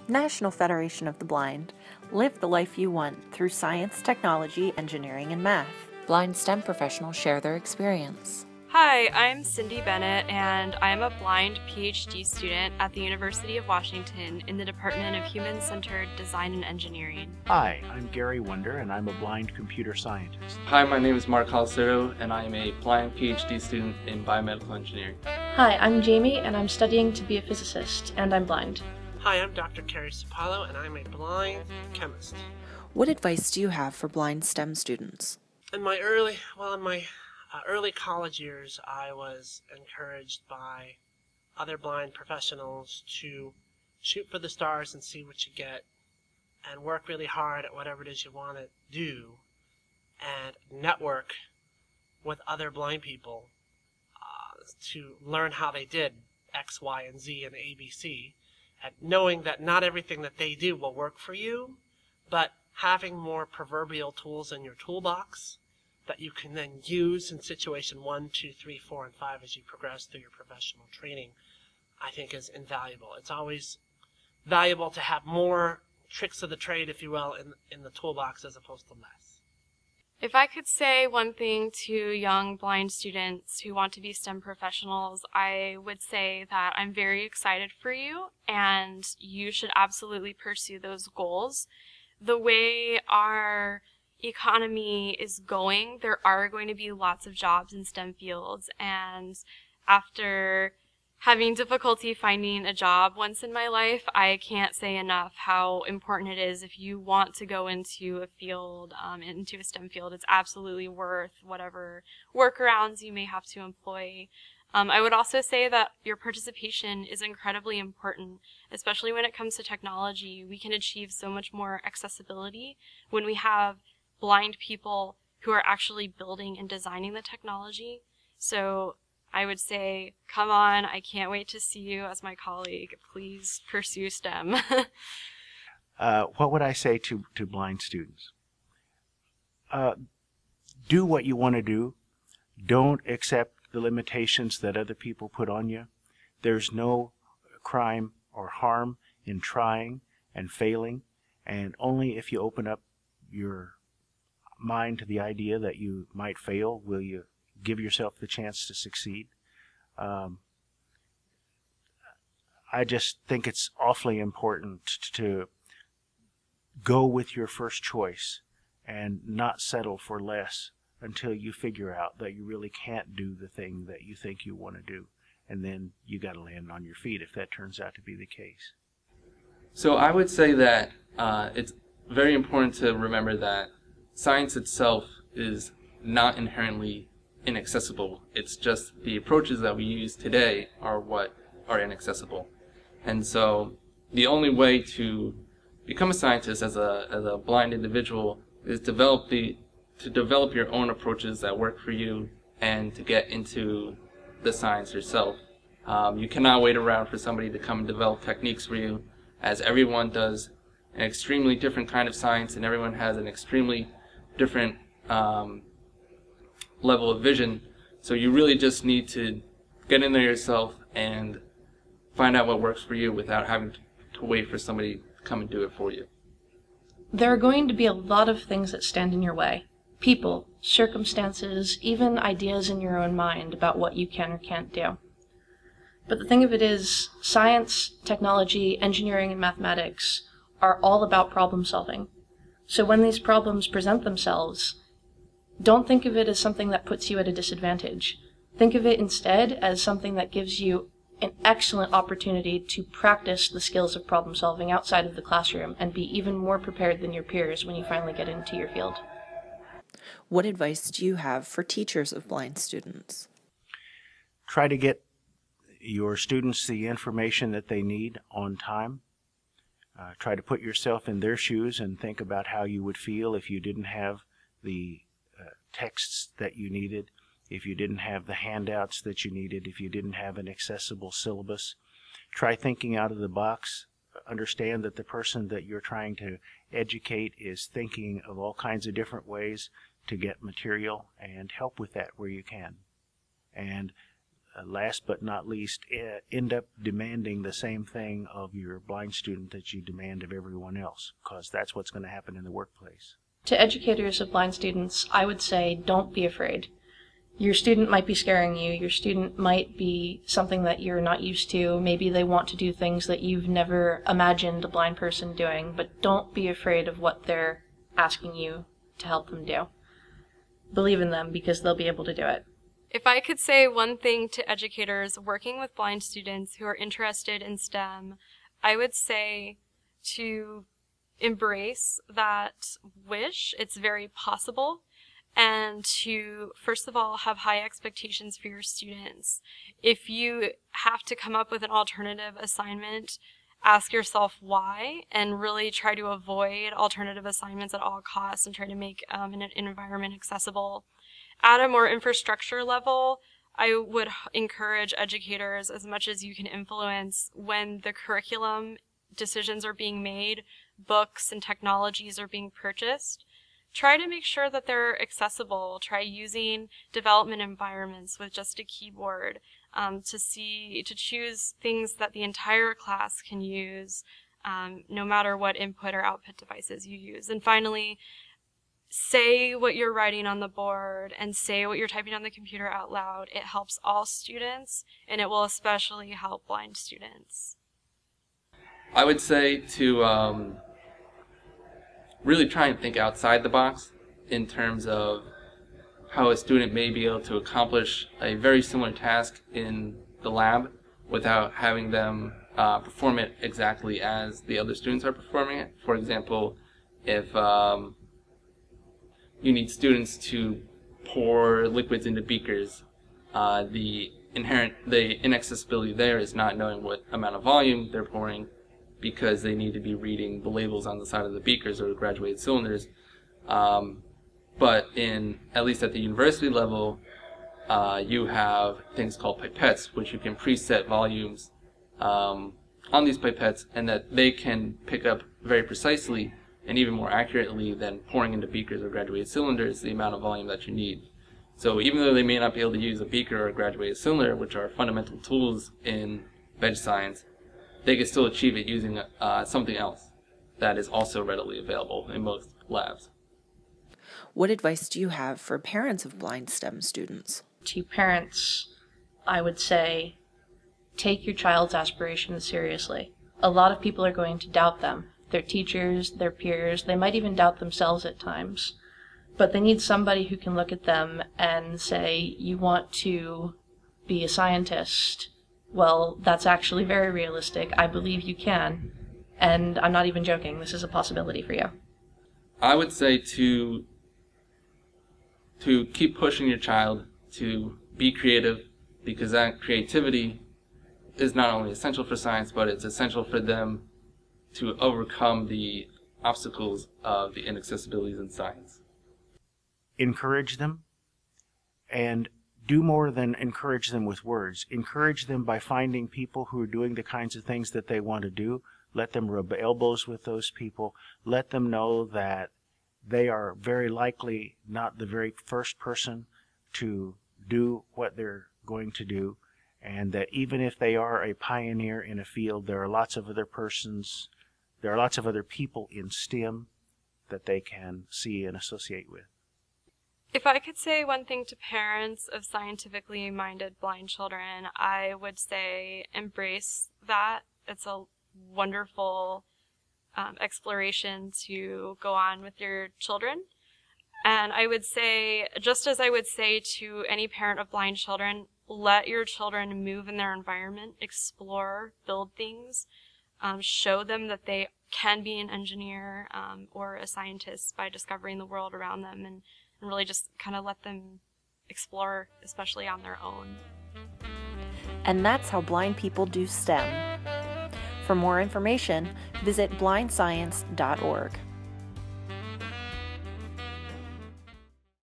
National Federation of the Blind. Live the life you want through science, technology, engineering, and math. Blind STEM professionals share their experience. Hi, I'm Cindy Bennett, and I'm a blind PhD student at the University of Washington in the Department of Human-Centered Design and Engineering. Hi, I'm Gary Wonder, and I'm a blind computer scientist. Hi, my name is Mark Halcero, and I am a blind PhD student in biomedical engineering. Hi, I'm Jamie, and I'm studying to be a physicist, and I'm blind. Hi, I'm Dr. Carrie Sapalo, and I'm a blind chemist. What advice do you have for blind STEM students? In my early college years, I was encouraged by other blind professionals to shoot for the stars and see what you get, and work really hard at whatever it is you want to do, and network with other blind people to learn how they did X, Y, and Z and ABC, and knowing that not everything that they do will work for you, but having more proverbial tools in your toolbox that you can then use in situation 1, 2, 3, 4, and 5 as you progress through your professional training, I think is invaluable. It's always valuable to have more tricks of the trade, if you will, in the toolbox as opposed to less. If I could say one thing to young blind students who want to be STEM professionals, I would say that I'm very excited for you, and you should absolutely pursue those goals. The way our economy is going, there are going to be lots of jobs in STEM fields, and after having difficulty finding a job once in my life, I can't say enough how important it is. If you want to go into a field, into a STEM field, it's absolutely worth whatever workarounds you may have to employ. I would also say that your participation is incredibly important, especially when it comes to technology. We can achieve so much more accessibility when we have blind people who are actually building and designing the technology. So I would say, come on, I can't wait to see you as my colleague. Please pursue STEM. What would I say to blind students? Do what you want to do. Don't accept the limitations that other people put on you. There's no crime or harm in trying and failing, and only if you open up your mind to the idea that you might fail will you give yourself the chance to succeed. I just think it's awfully important to go with your first choice and not settle for less until you figure out that you really can't do the thing that you think you want to do. And then you got to land on your feet if that turns out to be the case. So I would say that it's very important to remember that science itself is not inherently inaccessible. It's just the approaches that we use today are what are inaccessible. And so the only way to become a scientist as a blind individual is to develop your own approaches that work for you and to get into the science yourself. You cannot wait around for somebody to come and develop techniques for you, as everyone does an extremely different kind of science and everyone has an extremely different level of vision. So you really just need to get in there yourself and find out what works for you without having to wait for somebody to come and do it for you. There are going to be a lot of things that stand in your way. People, circumstances, even ideas in your own mind about what you can or can't do. But the thing of it is, science, technology, engineering, and mathematics are all about problem solving. So when these problems present themselves, don't think of it as something that puts you at a disadvantage. Think of it instead as something that gives you an excellent opportunity to practice the skills of problem solving outside of the classroom and be even more prepared than your peers when you finally get into your field. What advice do you have for teachers of blind students? Try to get your students the information that they need on time. Try to put yourself in their shoes and think about how you would feel if you didn't have the texts that you needed, if you didn't have the handouts that you needed, if you didn't have an accessible syllabus. Try thinking out of the box. Understand that the person that you're trying to educate is thinking of all kinds of different ways to get material, and help with that where you can. And last but not least, end up demanding the same thing of your blind student that you demand of everyone else, because that's what's going to happen in the workplace. To educators of blind students, I would say don't be afraid. Your student might be scaring you. Your student might be something that you're not used to. Maybe they want to do things that you've never imagined a blind person doing, but don't be afraid of what they're asking you to help them do. Believe in them because they'll be able to do it. If I could say one thing to educators working with blind students who are interested in STEM, I would say to embrace that wish. It's very possible. And to, first of all, have high expectations for your students. If you have to come up with an alternative assignment, ask yourself why, and really try to avoid alternative assignments at all costs and try to make an environment accessible. At a more infrastructure level, I would encourage educators, as much as you can influence, when the curriculum decisions are being made, books and technologies are being purchased, try to make sure that they're accessible. Try using development environments with just a keyboard to choose things that the entire class can use, no matter what input or output devices you use. And finally, say what you're writing on the board and say what you're typing on the computer out loud. It helps all students, and it will especially help blind students. I would say to really try and think outside the box in terms of how a student may be able to accomplish a very similar task in the lab without having them perform it exactly as the other students are performing it. For example, if you need students to pour liquids into beakers, the inaccessibility there is not knowing what amount of volume they're pouring, because they need to be reading the labels on the side of the beakers or graduated cylinders. But at least at the university level, you have things called pipettes, which you can preset volumes on these pipettes, and that they can pick up very precisely and even more accurately than pouring into beakers or graduated cylinders the amount of volume that you need. So even though they may not be able to use a beaker or a graduated cylinder, which are fundamental tools in veg science, they can still achieve it using something else that is also readily available in most labs. What advice do you have for parents of blind STEM students? To parents, I would say take your child's aspirations seriously. A lot of people are going to doubt them. Their teachers, their peers, they might even doubt themselves at times. But they need somebody who can look at them and say, you want to be a scientist. Well, that's actually very realistic. I believe you can. And I'm not even joking. This is a possibility for you. I would say to keep pushing your child to be creative, because that creativity is not only essential for science, but it's essential for them to overcome the obstacles of the inaccessibilities in science. Encourage them, and do more than encourage them with words. Encourage them by finding people who are doing the kinds of things that they want to do. Let them rub elbows with those people. Let them know that they are very likely not the very first person to do what they're going to do, and that even if they are a pioneer in a field, there are lots of other people in STEM that they can see and associate with. If I could say one thing to parents of scientifically minded blind children, I would say embrace that. It's a wonderful exploration to go on with your children. And I would say, just as I would say to any parent of blind children, let your children move in their environment, explore, build things, show them that they can be an engineer or a scientist by discovering the world around them, and really just kind of let them explore, especially on their own. And that's how blind people do STEM. For more information, visit blindscience.org.